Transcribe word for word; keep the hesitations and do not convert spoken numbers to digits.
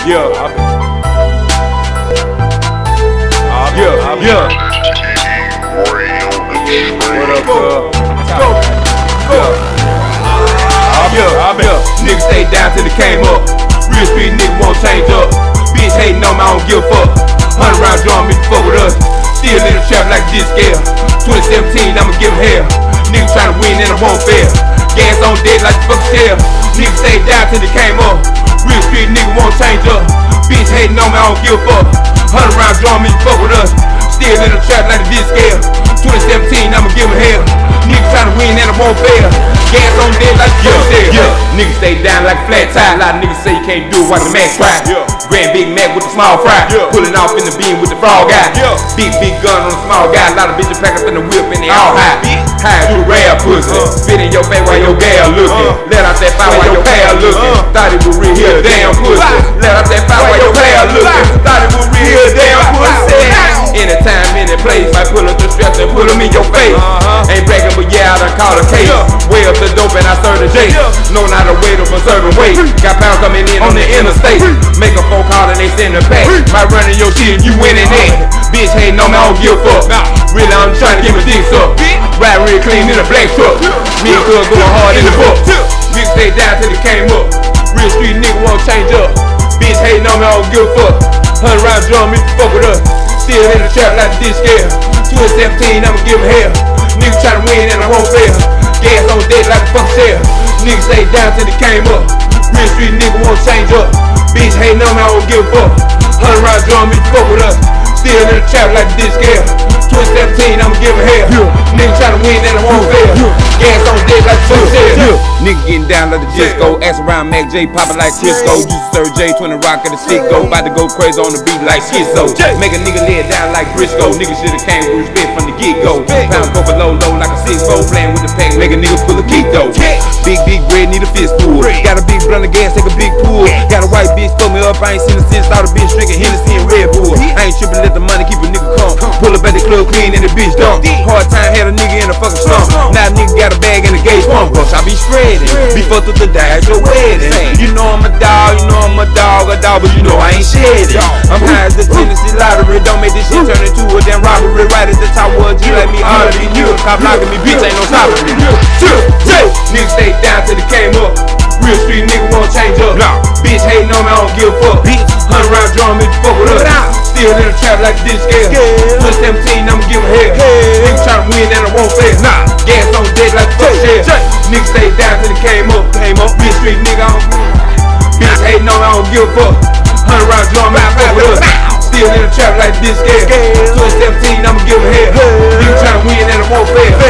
Yeah, I been. Uh, yeah, I been. Yeah. What up, uh? Go, go. Uh, yeah, I been. Niggas stay down till they came up. Real street niggas won't change up. Bitch hating on me, I don't give a fuck. Hundred round drum, bitch fuck with us. Still in the trap like this scale. twenty seventeen, I'ma give 'em hell. Niggas tryna win and I won't fail. Gas on deck like the fucking shell. Niggas stay down till they came up. Real street niggas won't change up. Bitch hating on me, I don't give a fuck. Hundred round drum, bitch fuck with us. Still in the trap like this scale. twenty seventeen, I'ma give 'em hell. Niggas tryna win and I won't fail. Gas on deck like the fucking shell. Yeah. Niggas stay down like a flat tire. A lot of niggas say you can't do it, watch the Mac try. Yeah. Grand Big Mac with the small fry. Yeah. Pulling off in the beam with the frog guy. Yeah. Big, big gun on the small guy. A lot of bitches pack up in the whip and they all high. High through the rare pussy. Uh. Spit in your face while your gal looking. Uh. Let out that fire while your pal looking. Uh. Thought it was real, here damn pussy. Uh. Let out that fire while your pal looking. Uh. Thought it was real, here damn pussy. Anytime, any place, I pull up the straps and put them in your face. Uh-huh. Ain't bragging, but yeah, I done caught a case. Yeah. Way up the dope and I serve the J. Yeah. Know how to wait up a certain way. Got pound coming in on the interstate. Make a phone call and they send a pack. Might run in your shit and you winning it. Bitch hating on me, I don't give a fuck. Really, I'm trying to get my dicks up. Ride real clean in a black truck. Me and Cuz going hard in the book. Niggas stay down till they came up. Real street nigga won't change up. Bitch hating on me, I don't give a fuck. Hundred round drum, me fuck with us. Still in the trap like this scale. twenty seventeen, I'ma give 'em hell. Niggas try to win and I won't fail. Gas on deck like a fucking shell. Niggas stay down till they came up. Real street nigga won't change up. Bitch hating on me, I don't give a fuck. Hundred round drum, bitch fuck with us. Still in the trap like this scale. twenty seventeen, I'ma give 'em hell. Yeah. Niggas try to win and I won't fail. Yeah. Gas on deck like a fucking shell. Yeah. Nigga getting down like the disco. Ass around Mac J, poppin' like Crisco. Used to serve J, twenty rock at the stick go. About to go crazy on the beat like Schizo. Make a nigga lay it down like Briscoe. Nigga shoulda came with respect from the get-go. Pound go for low, low like a six four. Playing with the pack, make a nigga pull a keto. Big, big bread, need a fistful. Got a big blunt of gas, take a big pool. Got a white bitch, fuck me up, I ain't seen her since. All the bitch drinking Hennessy and Red Bull. I ain't trippin', let the money keep a nigga calm. Pull up at the club clean and the bitch dump. Hard time had a nigga in a fucking slump. Now a nigga got a bag in the gauge pump. I be spreading, before through the day at your wedding. You know I'm a dog, you know I'm a dog, a dog, but you know I ain't shedding. I'm high as the Tennessee lottery, don't make this shit turn into a damn robbery. Right at the top was G like me harder than you. Cop locking me, bitch ain't no stopping me. Niggas stay down till they came up. Real street nigga won't change up. Bitch hating on me, I don't give a fuck. Hundred round drum, bitch fuck with us. Still in the trap like this scale. twenty seventeen, I'ma give 'em hell. Niggas tryna win and I won't fail. Nah, gas on deck like a fuck shell. Niggas stay down till they came up. Came up. Real street nigga, I don't. Bitch hating on me, I don't give a fuck. Hundred round drum, bitch fuck with us. Still in the trap like this scale. twenty seventeen, I'ma give 'em hell. Niggas tryna win and I won't fail.